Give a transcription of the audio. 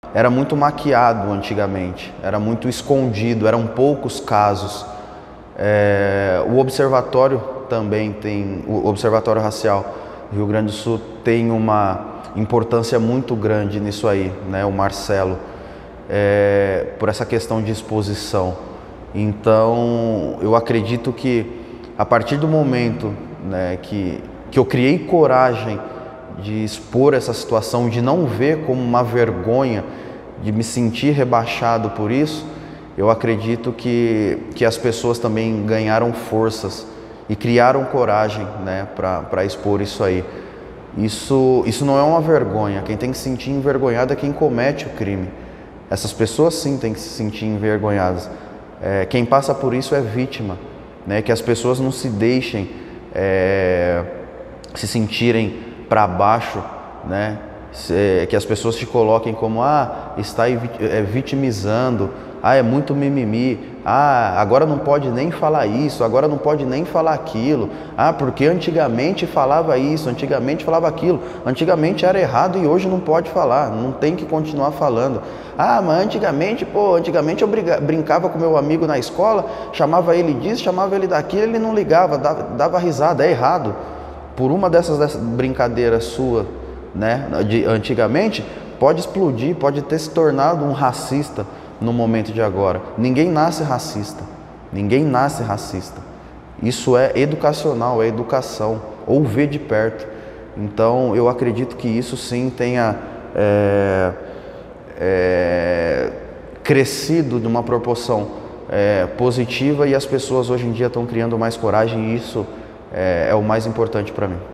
Era muito maquiado antigamente, era muito escondido, eram poucos casos. O observatório também tem, o Observatório Racial do Rio Grande do Sul tem uma importância muito grande nisso aí, né? O Marcelo, por essa questão de exposição. Então, eu acredito que a partir do momento, né, que eu criei coragem de expor essa situação, de não ver como uma vergonha, de me sentir rebaixado por isso, eu acredito que as pessoas também ganharam forças e criaram coragem, né, para expor isso aí. Isso não é uma vergonha. Quem tem que se sentir envergonhado é quem comete o crime. Essas pessoas sim têm que se sentir envergonhadas. Quem passa por isso é vítima, né? Que as pessoas não se deixem se sentirem para baixo, né? Que as pessoas te coloquem como está vitimizando, é muito mimimi, agora não pode nem falar isso, agora não pode nem falar aquilo, porque antigamente falava isso, antigamente falava aquilo, antigamente era errado e hoje não pode falar, não tem que continuar falando. Mas antigamente eu brincava com meu amigo na escola, chamava ele disso, chamava ele daquilo, ele não ligava, dava risada, é errado. Por uma dessas brincadeiras sua, né, de antigamente, pode explodir, pode ter se tornado um racista no momento de agora. Ninguém nasce racista, ninguém nasce racista. Isso é educacional, é educação, ou ver de perto. Então, eu acredito que isso sim tenha crescido de uma proporção positiva e as pessoas hoje em dia estão criando mais coragem e isso é o mais importante para mim.